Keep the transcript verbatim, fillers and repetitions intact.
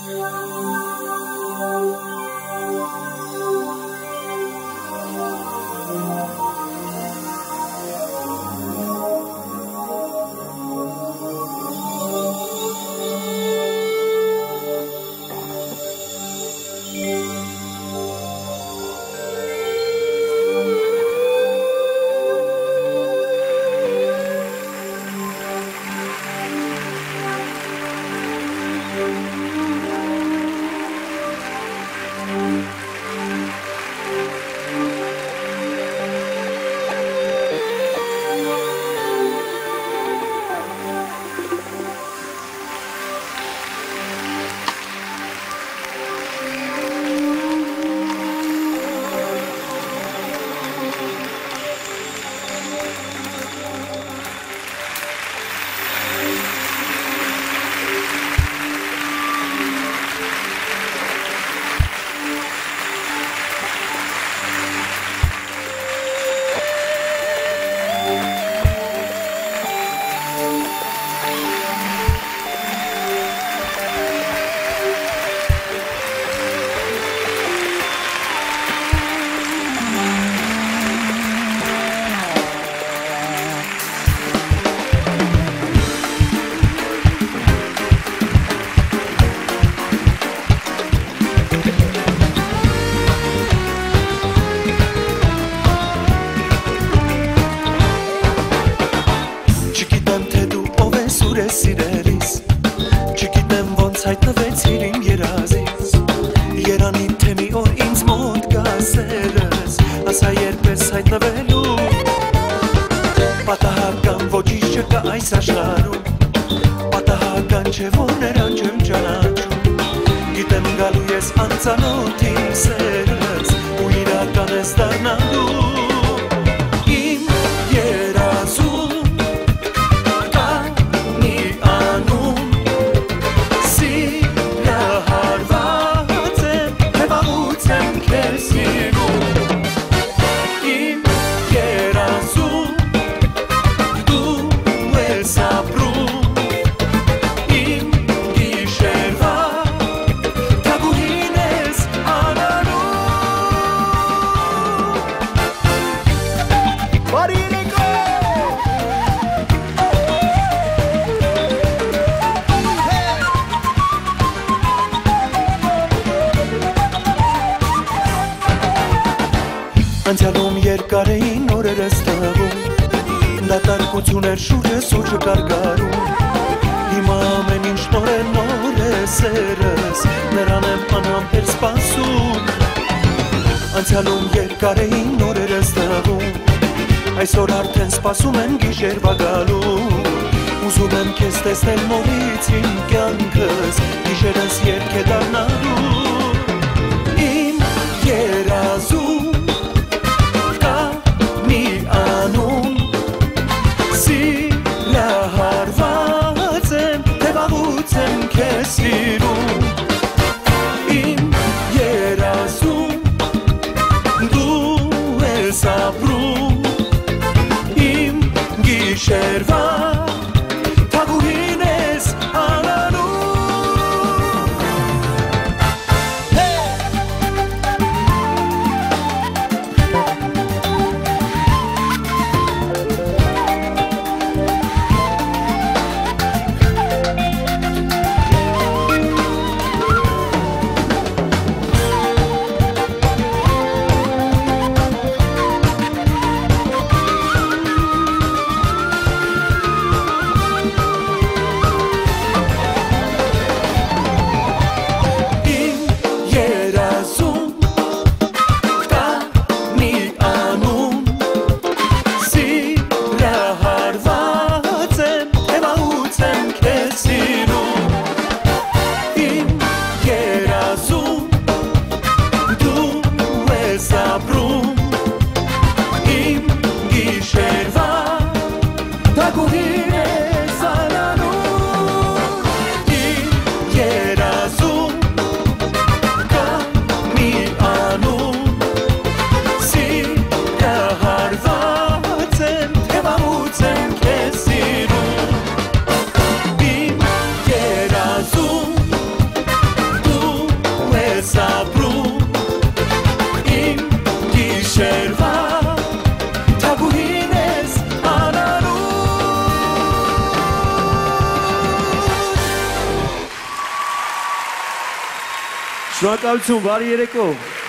Սիրելիս չգիտեմ ոնց հայտնվեցիր իմ երազից Երանի թե մի օր ինձ մոտ գասերս ասա երբ ես հայտնվելու Պատահական ոչինչ չկա այս աշխարհում Պատահական չէ որ նրան չեմ ճանաչում Գիտեմ գալու ես անծանոթ իմ սերս ու իրական ես դառնալու Իմ երազում Անցյալում երկար էին օրերս տվում Դատարկություն էր շուրջս ու չկարգարում Հիմա ամեն ինչ նոր է նոր է սերս Նրան եմ անհամբեր սպասում Անցյալում երկար էին օրերս տվում Այսօր արդեն սպասում եմ գիշերվա գալու Ուզում եմ քեզ տեսնել նորից իմ կյանքս Գիշերս երգ է դառնալու Իմ երազում Սիրում իմ երազում դու ես ապրում իմ գիշերվա թագուհին ես անանում ես ապրում իմ գիշերվա թագուհին ես անարուն Շնորհակալություն, բարի երեկո։